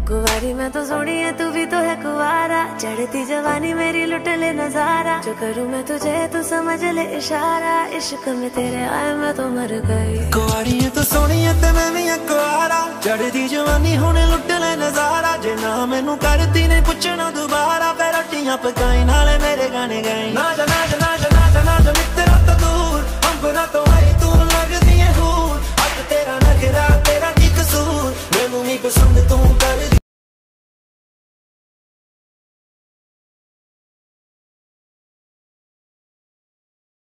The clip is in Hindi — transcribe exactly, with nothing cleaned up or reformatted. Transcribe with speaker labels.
Speaker 1: कुंवारी मैं तो सोनी है, तू भी तो है कुंवारा। चढ़ती जवानी मेरी लुट ले नजारा। जो करूँ मैं तुझे तू समझ ले इशारा। इश्क में तेरे आए मैं तो मर गई।
Speaker 2: कुंवारी है तो सोनी है ते मैं भी है कुंवारा। चढ़ती जवानी होने लुट ले नजारा। जे ना मैनू करती ने पुछना दोबारा, फिर रोटियां पकाई नाले मेरे गाने गाई। ना जा ना जा ना जा ना जा ना जा मित्रा तो दूर, अंबरा तो आई तू लगदी है हूर। अब तेरा नखरा